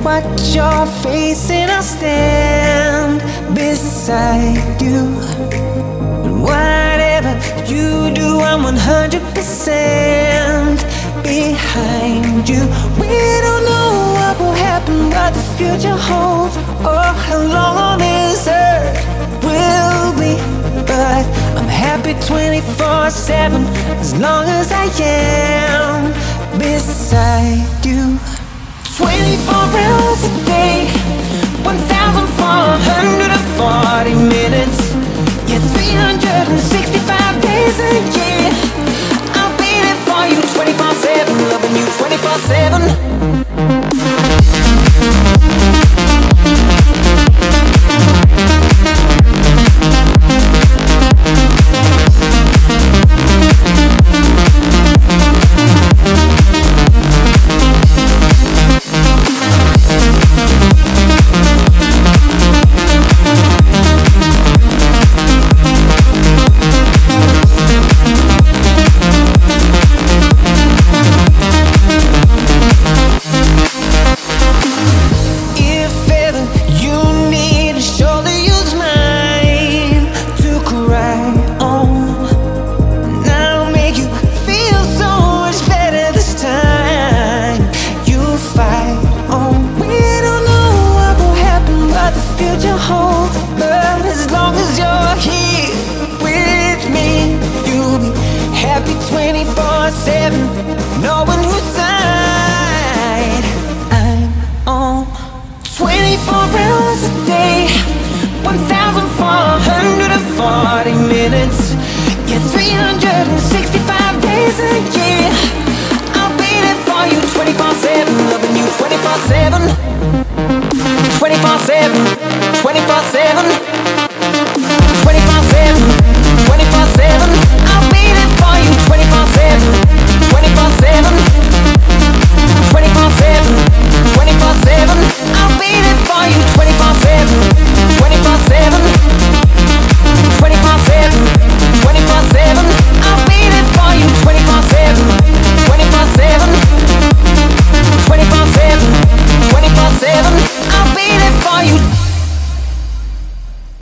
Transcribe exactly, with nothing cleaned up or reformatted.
watch your face and I'll stand beside you. And whatever you do, I'm one hundred percent behind you. We don't know what will happen, what the future holds, or how long on this earth will be. But I'm happy twenty-four seven as long as I am beside you. Twenty-four hours a day, one thousand four hundred forty minutes, yeah, three hundred sixty-five days a year. I'll be there for you twenty-four seven, loving you twenty-four seven. Future holds, but as long as you're here with me, you'll be happy twenty-four seven, knowing whose side I'm on. Twenty-four hours a day, one thousand four hundred forty minutes, yeah, three hundred sixty-five days a year. I'll be there for you twenty-four seven, loving you twenty-four seven. twenty-four seven, twenty-four seven, twenty-four seven, twenty-four seven. I'll be there for you twenty-four seven, twenty-four